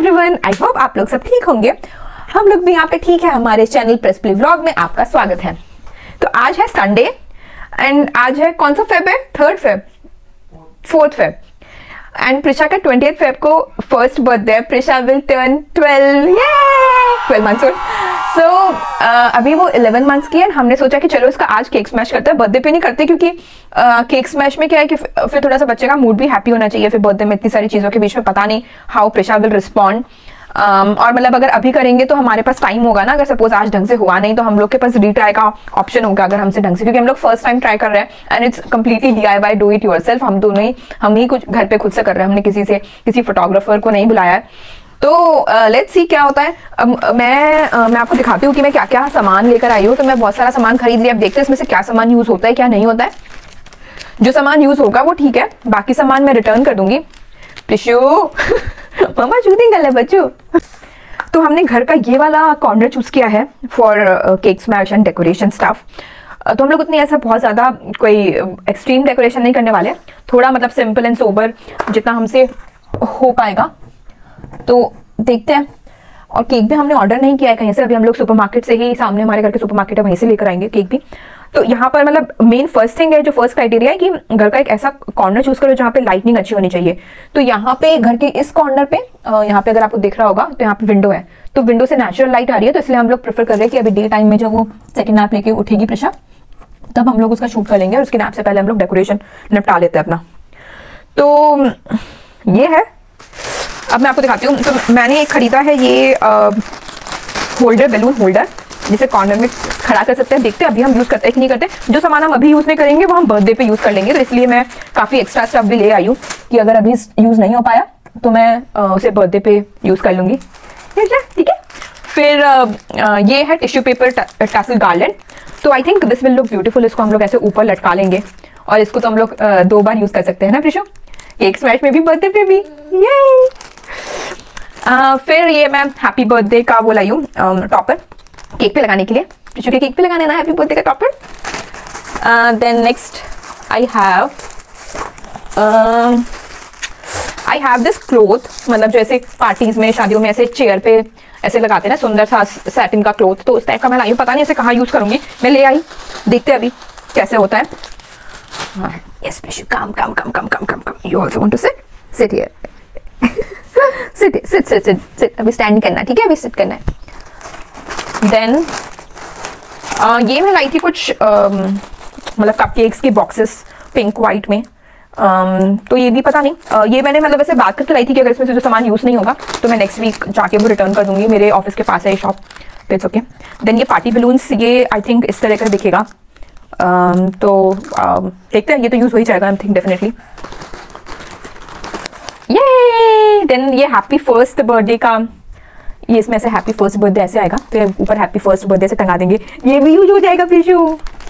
Everyone, I hope आप लोग सब ठीक होंगे। हम लोग भी यहाँ पे ठीक है। हमारे चैनल प्रेस प्ले व्लॉग में आपका स्वागत है। तो आज है संडे एंड आज है कौन सा फेब है? 3rd Feb, 4th Feb and Prisha का 20th फेब को first birthday. Prisha will turn 12 months old. So अभी वो 11 मंथ्स की है। हमने सोचा कि चलो इसका आज केक स्मैश करते हैं। बर्थडे पे नहीं करते क्योंकि केक स्मैश में क्या है कि फिर थोड़ा सा बच्चे का मूड भी हैप्पी होना चाहिए। फिर बर्थडे में इतनी सारी चीजों के बीच में पता नहीं हाउ प्रिशा विल रिस्पॉन्ड। और मतलब अगर अभी करेंगे तो हमारे पास टाइम होगा ना। अगर सपोज आज ढंग से हुआ नहीं तो हम लोग के पास रीट्राई का ऑप्शन होगा अगर हमसे ढंग से, क्योंकि हम लोग फर्स्ट टाइम ट्राई कर रहे हैं and it's completely DIY, do it yourself. हम दोनों ही कुछ घर पे खुद से कर रहे हैं। हमने किसी फोटोग्राफर को नहीं बुलाया है। तो लेट्स सी क्या होता है। मैं आपको दिखाती हूँ कि मैं क्या क्या सामान लेकर आई हूँ। तो मैं बहुत सारा सामान खरीद लिया। अब देखते हैं इसमें से क्या सामान यूज होता है क्या नहीं होता है। जो सामान यूज होगा वो ठीक है, बाकी सामान मैं रिटर्न कर दूंगी। प्रिशु मामा शूटिंग कर ले बच्चों। तो हमने घर का ये वाला कॉर्नर चूज किया है for cake smash and decoration stuff. तो हम लोग उतनी ऐसा बहुत ज्यादा कोई एक्सट्रीम डेकोरेशन नहीं करने वाले, थोड़ा मतलब सिंपल एंड सोबर जितना हमसे हो पाएगा। तो देखते हैं। और केक भी हमने ऑर्डर नहीं किया है कहीं से। अभी हम लोग सुपरमार्केट से ही, सामने हमारे घर के सुपरमार्केट है, वहीं से लेकर आएंगे केक भी। तो यहाँ पर मतलब मेन फर्स्ट थिंग है, जो फर्स्ट क्राइटेरिया है कि घर का एक ऐसा कॉर्नर चूज करो जहाँ पे लाइटनिंग अच्छी होनी चाहिए। तो यहाँ पे घर के इस कॉर्नर पे, यहाँ पे अगर आपको दिख रहा होगा तो यहाँ पे विंडो है। तो विंडो से नेचुरल लाइट आ रही है। तो इसलिए हम लोग प्रेफर कर रहे हैं कि अभी डे टाइम में जब वो सेकंड नैप लेके उठेगी प्रिशा, तब हम लोग उसका शूट कर लेंगे और उसके नैप से पहले हम लोग डेकोरेशन निपटा लेते हैं अपना। तो ये है। अब मैं आपको दिखाती हूँ। तो मैंने एक खरीदा है ये होल्डर, बैलून होल्डर, जिसे कॉर्नर में खड़ा कर सकते हैं। देखते हैं अभी हम यूज करते हैं कि नहीं करते। जो सामान हम अभी यूज नहीं करेंगे वो हम बर्थडे पे यूज कर लेंगे। तो इसलिए मैं काफी एक्स्ट्रा स्टफ भी ले आई हूँ कि अगर अभी यूज नहीं हो पाया तो मैं उसे बर्थडे पे यूज कर लूंगी। ठीक है। फिर ये है टिश्यू पेपर टैसल गार्लैंड। तो I think this will look beautiful. इसको हम लोग ऐसे ऊपर लटका लेंगे और इसको तो हम लोग 2 बार यूज कर सकते हैं ना प्रिशु, केक स्मैश में भी बर्थडे पे भी। ये फिर ये मैं हैप्पी बर्थडे का वो लाई हूँ टॉपर केक पे लगाने के लिए। प्रिशु के केक पे लगाने ना हैप्पी बर्थडे का topper. Then next I have this cloth, मतलब जो ऐसे पार्टीज में, शादियों में ऐसे चेयर पे ऐसे लगाते हैं ना, सुंदर सा सैटिन का क्लोथ। तो उस टाइप का मैं लाई हूँ। पता नहीं ऐसे कहाँ यूज करूंगी, मैं ले आई। देखते हैं अभी कैसे होता है। Yes, Prishu, come. You also want to sit? Sit here. sit. अभी स्टैंड करना है, ठीक है? अभी सिट करना है। देन ये मैं लाई थी कुछ मतलब कपकेक्स के बॉक्सेस पिंक वाइट में। तो ये भी पता नहीं, ये मैंने मतलब ऐसे बात करके लाई थी कि अगर इसमें से जो सामान यूज नहीं होगा तो मैं नेक्स्ट वीक जाके वो रिटर्न कर दूंगी। मेरे ऑफिस के पास है ये शॉप, तो इट्स ओके। देन ये पार्टी बलून्स, ये आई थिंक इस तरह का दिखेगा। तो देखते हैं, ये तो यूज हो ही जाएगा आई थिंक डेफिनेटली। ये देन ये हैप्पी फर्स्ट बर्थडे का, ये इसमें ऐसे हैप्पी फर्स्ट बर्थडे ऐसे आएगा, फिर ऊपर हैप्पी फर्स्ट बर्थडे से टंगा देंगे। ये भी यूज हो जाएगा प्रिशु।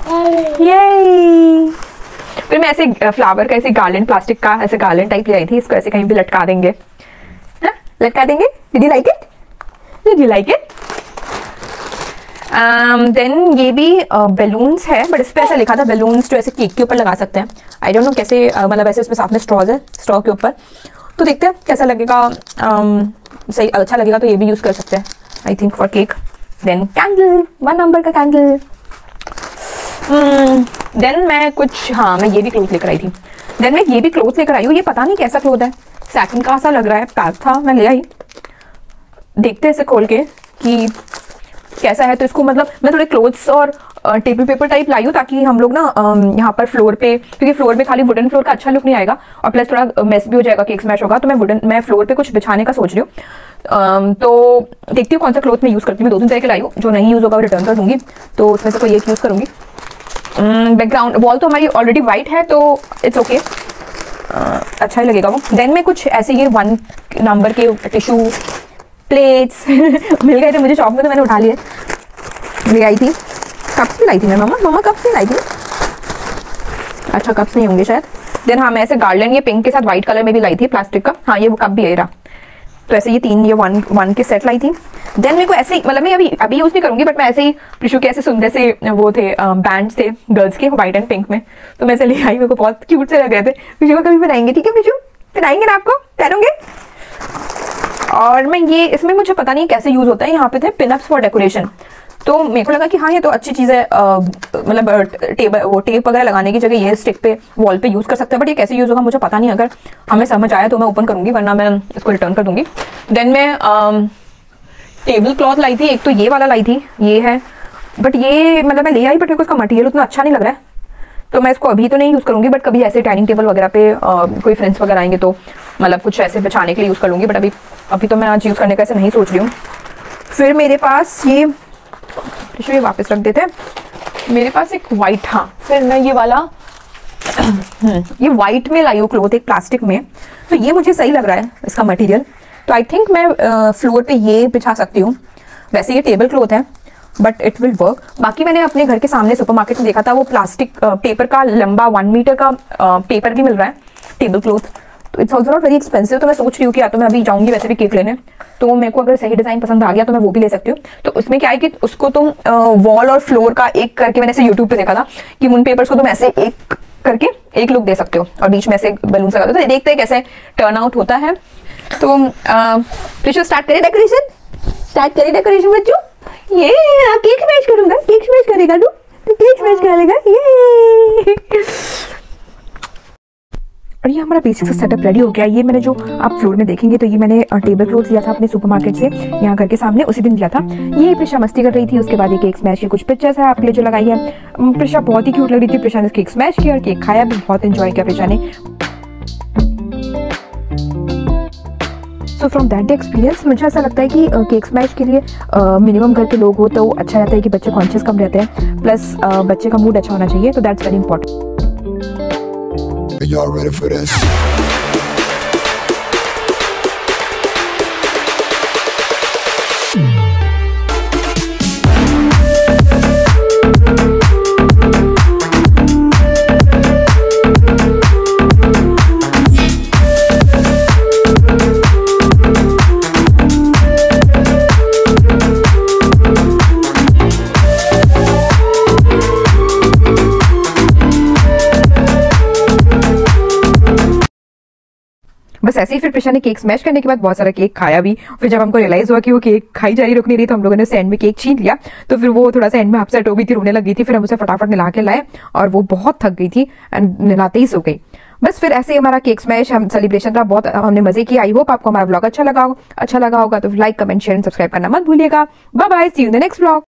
ये फिर मैं ऐसे फ्लावर का ऐसे गार्लैंड, प्लास्टिक का ऐसे गार्लैंड टाइप ले आई थी। इसको ऐसे कहीं भी लटका देंगे। हाँ, लटका देंगे। Did you like it? Then ये भी बैलून्स है, बट इस पे ऐसा लिखा था बैलून्स जो ऐसे केक के ऊपर लगा सकते हैं। आई डोंट नो कैसे, मतलब ऐसे इसमें साथ में स्ट्रॉज है, स्ट्रॉ के ऊपर। तो देखते हैं कैसा लगेगा। सही अच्छा लगेगा तो ये भी यूज कर सकते हैं I think for cake. Then candle, 1 number का कैंडल। देन मैं कुछ, हाँ मैं ये भी क्लोथ लेकर आई थी। देन मैं ये भी क्लोथ लेकर आई हूँ। ये पता नहीं कैसा क्लोथ है, सैटिन का सा लग रहा है, पैक था, मैं ले आई। देखते हैं इसे खोल के कि कैसा है। तो इसको मतलब मैं थोड़े क्लोथ्स और टेबल पेपर टाइप लाई हूँ ताकि हम लोग ना यहाँ पर फ्लोर पे, क्योंकि फ्लोर पे खाली वुडन फ्लोर का अच्छा लुक नहीं आएगा और प्लस थोड़ा मेस भी हो जाएगा, केक स्मैश होगा। तो मैं फ्लोर पे कुछ बिछाने का सोच रही हूँ। तो देखती हूँ कौन सा क्लोथ मैं यूज करती हूँ। मैं 2-3 तरह के लाई हूँ, जो नहीं यूज होगा वो रिटर्न कर दूंगी। तो उसमें से कोई एक यूज करूंगी। बैकग्राउंड वॉल तो हमारी ऑलरेडी वाइट है तो इट्स ओके, अच्छा ही लगेगा वो। देन मैं कुछ ऐसे ये 1 नंबर के टिश्यू प्लेट्स मिल गए थे मुझे शॉप में, तो मैंने उठा लिए, ले आई थी। कप्स भी लाई थी मैं, मम्मा कप्स नहीं लाई थी। अच्छा कप्स नहीं होंगे शायद। देन हाँ मैं ऐसे गार्लैंड ये पिंक के साथ व्हाइट कलर में भी लाई थी, प्लास्टिक का। हाँ ये वो कप भी है रहा। तो ऐसे ये 3 ये 1 के सेट लाई थी। देन मेरे को ऐसे ही, मतलब मैं अभी यूज नहीं करूंगी, बट मैं ऐसे ही प्रिशु के ऐसे सुंदर से वो थे बैंड्स थे गर्ल्स के, व्हाइट एंड पिंक में। तो मैं ऐसे ले आई, मेरे को बहुत क्यूट से लग रहे थे। प्रिशु को कभी पहनाएंगे, ठीक है प्रिशु? पहनाएंगे ना आपको, पहनोगे? और मैं ये इसमें मुझे पता नहीं कैसे यूज होता है, यहाँ पे थे पिनअप्स फॉर डेकोरेशन, तो मेरे को लगा कि हाँ ये तो अच्छी चीज है, मतलब टेप वगैरह लगाने की जगह ये स्टिक पे वॉल पे यूज कर सकते हैं, बट ये कैसे यूज होगा मुझे पता नहीं। अगर हमें समझ आया तो मैं ओपन करूंगी, वरना मैं इसको रिटर्न कर दूंगी। देन मैं टेबल क्लॉथ लाई थी, एक तो ये वाला लाई थी, ये है, बट ये मतलब मैं ले आई, बट मेरे को इसका मटेरियल उतना अच्छा नहीं लग रहा है, तो मैं इसको अभी तो नहीं यूज करूंगी, बट कभी ऐसे डाइनिंग टेबल वगैरह पे कोई फ्रेंड्स वगैरह आएंगे तो मतलब कुछ ऐसे बचाने के लिए यूज कर लूंगी, बट अभी तो मैं आज यूज करने का ऐसे नहीं सोच रही हूँ। फिर मेरे पास ये वापस रख देते हैं, मेरे पास एक वाइट, हाँ फिर मैं ये वाला ये वाइट में लाई हूँ क्लोथ, एक प्लास्टिक में, तो ये मुझे सही लग रहा है इसका मटेरियल, तो आई थिंक मैं फ्लोर पे ये बिछा सकती हूँ। वैसे ये टेबल क्लॉथ है बट इट विल वर्क। बाकी मैंने अपने घर के सामने सुपरमार्केट में देखा था, वो प्लास्टिक पेपर का लंबा 1 मीटर का पेपर भी मिल रहा है टेबल क्लॉथ, तो it's also not very expensive. तो मैं सोच रही हूँ कि या तो मैं अभी जाऊंगी वैसे भी केक लेने, तो मेरे को अगर सही डिजाइन पसंद आ गया तो मैं वो भी ले सकती हूँ। तो उसमें क्या है कि उसको तुम वॉल और फ्लोर का एक करके, मैंने ऐसे यूट्यूब पे देखा था कि उन पेपर्स को तुम ऐसे एक करके एक लुक दे सकते हो और बीच में ऐसे बैलून लगा दो, तो देखते हैं कैसे टर्न आउट होता है। तो प्रिशु स्टार्ट करें डेकोरेशन बच्चों। ये केक स्मैश करूंगा, केक स्मैश करेगा तू, केक स्मैश करेगा ये। और ये हमारा बेसिक सा सेटअप रेडी हो गया। ये मैंने जो आप फ्लोर में देखेंगे तो ये मैंने टेबल क्लॉथ लिया था अपने सुपरमार्केट से, यहाँ घर के सामने उसी दिन लिया था। ये प्रिशा मस्ती कर रही थी, उसके बाद ये केक स्मैश की कुछ पिक्चर्स है आपके लिए जो लगाई है। प्रिशा बहुत ही क्यूट लग रही थी, प्रिशा ने केक स्मैश किया और केक खाया भी, बहुत एंजॉय किया प्रिशा ने। सो फ्रॉम दैट एक्सपीरियंस मुझे ऐसा लगता है कि केक स्मैश के लिए मिनिमम घर के लोग हो तो अच्छा रहता है कि बच्चे कॉन्शियस कम रहते हैं, प्लस बच्चे का मूड अच्छा होना चाहिए, तो that's very important. Y'all ready for this? बस ऐसे ही फिर प्रिशा ने केक स्मैश करने के बाद बहुत सारा केक खाया भी। फिर जब हमको रियलाइज हुआ कि वो केक खाई जा रही, रुक नहीं रही, तो हम लोगों ने एंड में केक छीन लिया, तो फिर वो थोड़ा सा एंड में अपसेट हो गई थी, रोने लग गई थी। फिर हम उसे फटाफट नहला के लाए और वो बहुत थक गई थी एंड नहलाते ही सो गई। बस फिर ऐसे ही हमारा केक स्मैश हम सेलिब्रेशन था, बहुत हमने मजे किए। आई होप आपको हमारा व्लॉग अच्छा लगा होगा, तो like comment share and subscribe करना मत भूलिएगा। Bye bye, see you in the next vlog.